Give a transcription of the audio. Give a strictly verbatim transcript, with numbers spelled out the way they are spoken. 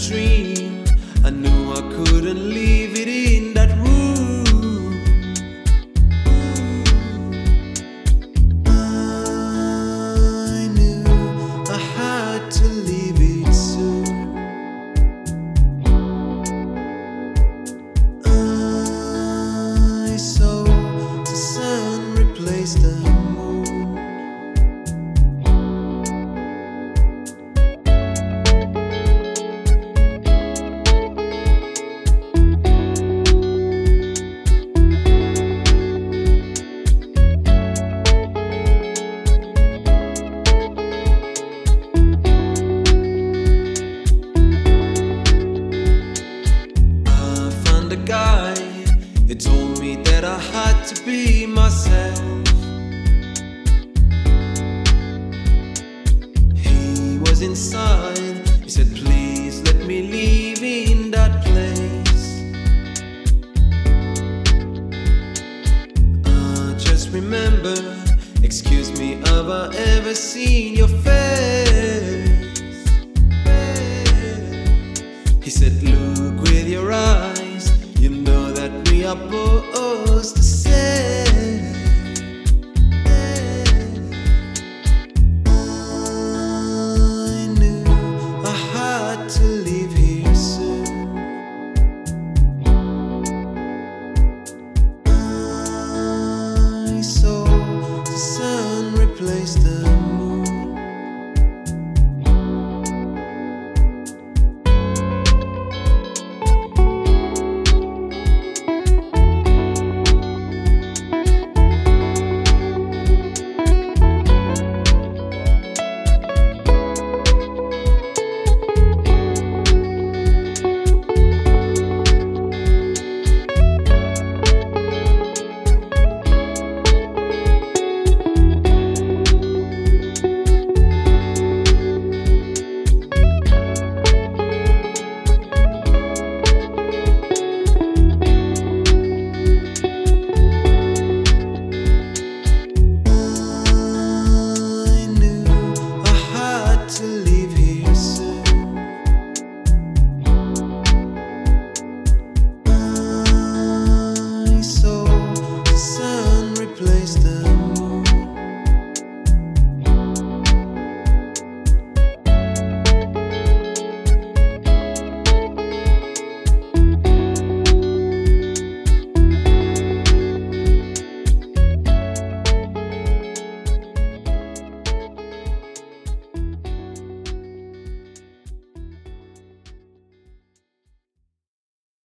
dream. I knew I couldn't leave it in that room. I knew I had to leave it soon. I saw the sun replace the moon. Guy, it told me that I had to be myself. He was inside, he said please let me leave in that place. I just remember, excuse me, have I ever seen your face?